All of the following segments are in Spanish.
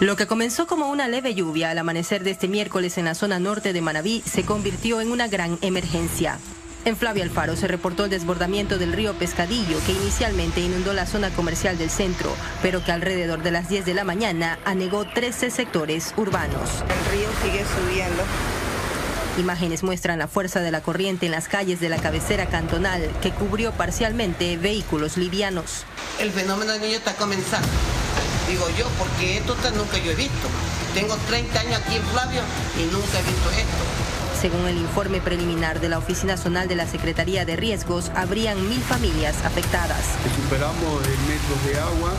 Lo que comenzó como una leve lluvia al amanecer de este miércoles en la zona norte de Manabí se convirtió en una gran emergencia. En Flavia Alfaro se reportó el desbordamiento del río Pescadillo, que inicialmente inundó la zona comercial del centro, pero que alrededor de las 10 de la mañana anegó 13 sectores urbanos. El río sigue subiendo. Imágenes muestran la fuerza de la corriente en las calles de la cabecera cantonal, que cubrió parcialmente vehículos livianos. El fenómeno del niño está comenzando, digo yo, porque esto nunca yo he visto. Tengo 30 años aquí en Flavio y nunca he visto esto. Según el informe preliminar de la Oficina Zonal de la Secretaría de Riesgos, habrían 1000 familias afectadas. Superamos metros de agua,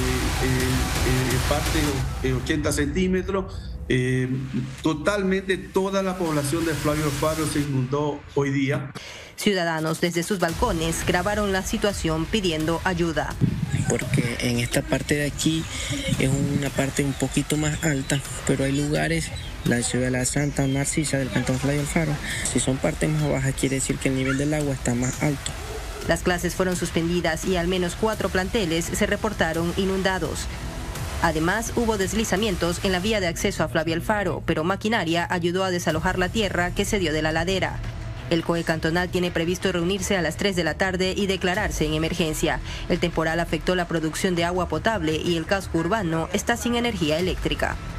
parte de 80 centímetros. Totalmente toda la población de Flavio Alfaro se inundó hoy día. Ciudadanos desde sus balcones grabaron la situación pidiendo ayuda. Porque en esta parte de aquí es una parte un poquito más alta, pero hay lugares, la ciudad de la Santa Narcisa del cantón Flavio Alfaro, si son partes más bajas quiere decir que el nivel del agua está más alto. Las clases fueron suspendidas y al menos 4 planteles se reportaron inundados. Además, hubo deslizamientos en la vía de acceso a Flavio Alfaro, pero maquinaria ayudó a desalojar la tierra que se dio de la ladera. El COE cantonal tiene previsto reunirse a las 3 de la tarde y declararse en emergencia. El temporal afectó la producción de agua potable y el casco urbano está sin energía eléctrica.